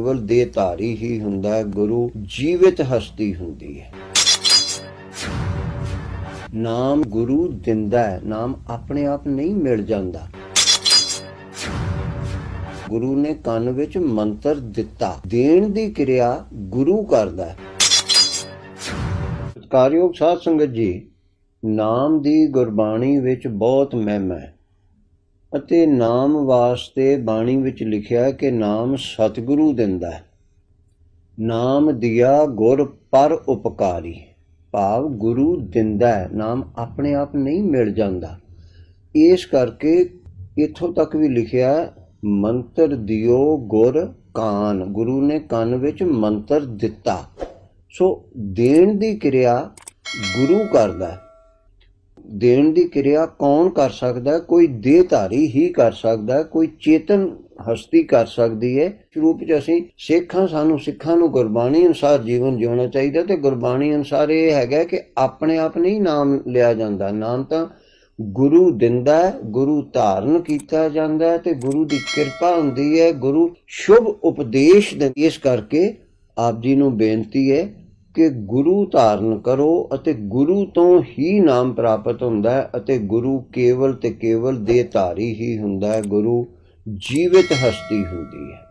ਕੇਵਲ ਦੇਹਧਾਰੀ ਹੀ ਹੁੰਦਾ ਹੈ, ਗੁਰੂ ਜੀਵਿਤ ਹਸਤੀ ਹੁੰਦੀ ਹੈ। ਨਾਮ ਗੁਰੂ ਦਿੰਦਾ ਹੈ, ਨਾਮ ਆਪਣੇ ਆਪ ਨਹੀਂ ਮਿਲ ਜਾਂਦਾ। ਗੁਰੂ ਨੇ ਕੰਨ ਵਿੱਚ ਮੰਤਰ ਦਿੱਤਾ, ਦੇਣ ਦੀ ਕਿਰਿਆ ਗੁਰੂ ਕਰਦਾ ਹੈ। ਸਤਿਕਾਰਯੋਗ ਸਾਧ ਸੰਗਤ ਜੀ, ਨਾਮ ਦੀ ਗੁਰਬਾਣੀ ਵਿੱਚ ਬਹੁਤ ਮਹਿਮਾ ਹੈ ਅਤੇ ਨਾਮ ਵਾਸਤੇ ਬਾਣੀ ਵਿੱਚ ਲਿਖਿਆ ਕਿ ਨਾਮ ਸਤਿਗੁਰੂ ਦਿੰਦਾ ਹੈ। ਨਾਮ ਦਿਆ ਗੁਰ ਪਰ ਉਪਕਾਰੀ, ਭਾਵ ਗੁਰੂ ਦਿੰਦਾ ਹੈ, ਨਾਮ ਆਪਣੇ ਆਪ ਨਹੀਂ ਮਿਲ ਜਾਂਦਾ। ਇਸ ਕਰਕੇ ਇੱਥੋਂ ਤੱਕ ਵੀ ਲਿਖਿਆ ਮੰਤਰ ਦਿਓ ਗੁਰ ਕਾਨ, ਗੁਰੂ ਨੇ ਕੰਨ ਵਿੱਚ ਮੰਤਰ ਦਿੱਤਾ। ਸੋ ਦੇਣ ਦੀ ਕਿਰਿਆ ਗੁਰੂ ਕਰਦਾ ਹੈ। ਦੇਣ ਦੀ ਕਿਰਿਆ ਕੌਣ ਕਰ ਸਕਦਾ? ਕੋਈ ਦੇਹਧਾਰੀ ਹੀ ਕਰ ਸਕਦਾ, ਕੋਈ ਚੇਤਨ ਹਸਤੀ ਕਰ ਸਕਦੀ ਹੈ। ਰੂਪ ਚ ਅਸੀਂ ਸਿੱਖ ਹਾਂ, ਸਾਨੂੰ ਸਿੱਖਾਂ ਨੂੰ ਗੁਰਬਾਣੀ ਅਨੁਸਾਰ ਜੀਵਨ ਜਿਉਣਾ ਚਾਹੀਦਾ ਤੇ ਗੁਰਬਾਣੀ ਅਨੁਸਾਰ ਇਹ ਹੈਗਾ ਕਿ ਆਪਣੇ ਆਪ ਨਹੀਂ ਨਾਮ ਲਿਆ ਜਾਂਦਾ। ਨਾਮ ਤਾਂ ਗੁਰੂ ਦਿੰਦਾ ਹੈ, ਗੁਰੂ ਧਾਰਨ ਕੀਤਾ ਜਾਂਦਾ ਹੈ ਤੇ ਗੁਰੂ ਦੀ ਕਿਰਪਾ ਹੁੰਦੀ ਹੈ, ਗੁਰੂ ਸ਼ੁਭ ਉਪਦੇਸ਼ ਦਿੰਦਾ। ਇਸ ਕਰਕੇ ਆਪ ਜੀ ਨੂੰ ਬੇਨਤੀ ਹੈ ਕਿ ਗੁਰੂ ਧਾਰਨ ਕਰੋ ਅਤੇ ਗੁਰੂ ਤੋਂ ਹੀ ਨਾਮ ਪ੍ਰਾਪਤ ਹੁੰਦਾ ਹੈ ਅਤੇ ਗੁਰੂ ਕੇਵਲ ਤੇ ਕੇਵਲ ਦੇਹਧਾਰੀ ਹੀ ਹੁੰਦਾ ਹੈ, ਗੁਰੂ ਜੀਵਿਤ ਹਸਤੀ ਹੁੰਦੀ ਹੈ।